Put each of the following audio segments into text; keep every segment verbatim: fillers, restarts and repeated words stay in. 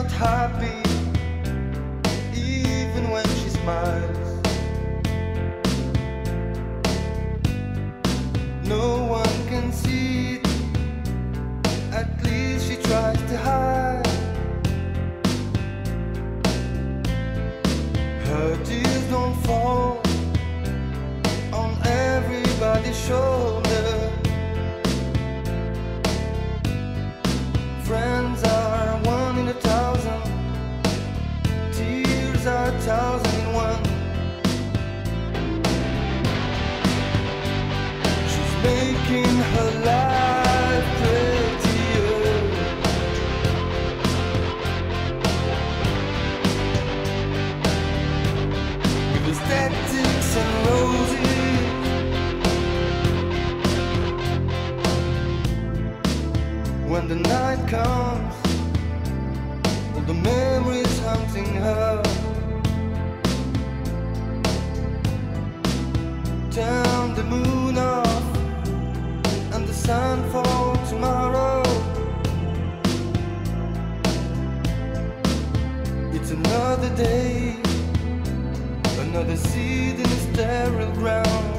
just happy, even when she smiles. No one can see it, at least she tries to hide. Her tears don't fall on everybody's shoulder. Friends are one in a thousand, tears are a thousand in one. She's making her life prettier. With aesthetics and roses, when the night comes, all the memories haunting her. Turn the moon off and the sun fall tomorrow. It's another day, another seed in the sterile ground,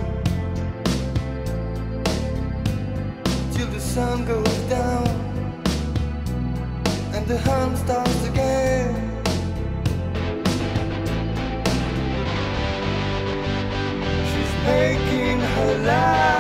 till the sun goes down and the hunt starts again. She's making her life